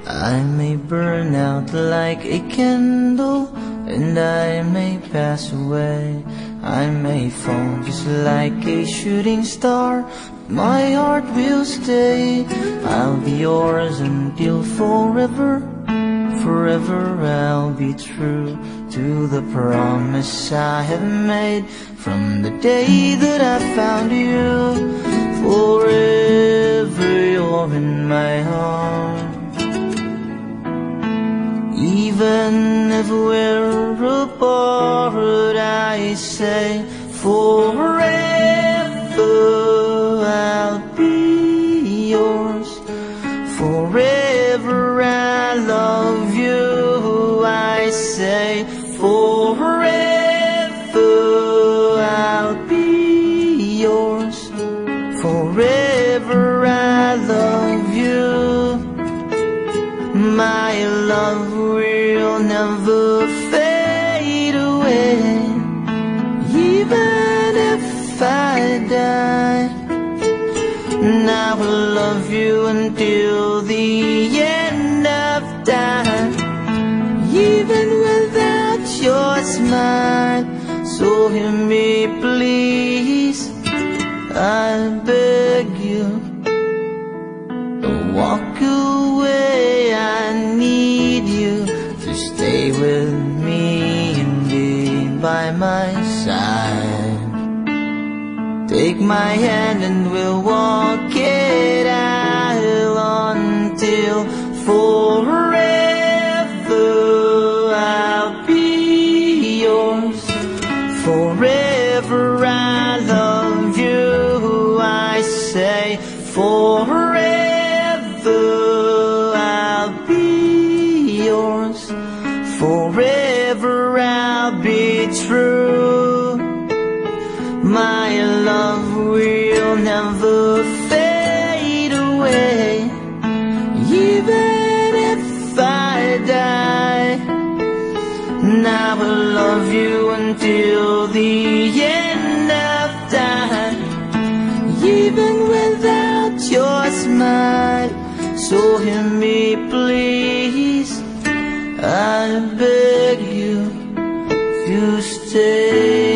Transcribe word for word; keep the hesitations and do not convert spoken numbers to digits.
I may burn out like a candle, and I may pass away. I may fall just like a shooting star, my heart will stay. I'll be yours until forever. Forever I'll be true to the promise I have made from the day that I found you. Forever you're in my heart. Even if we're apart, I say forever I'll be yours. Forever I love you, I say forever I'll be yours. Forever I love you. My love will never fade away, even if I die. And I will love you until the end of time, even without your smile. So hear me please, I beg you, don't walk away. I need you to stay with me and be by my side. Take my hand and we'll walk it out until forever I'll be yours. Forever I love you, I say forever I'll be yours. Forever I'll be true. My love will never fade away, even if I die. And I will love you until the end of time, even without your smile. So hear me please, I beg you, you stay.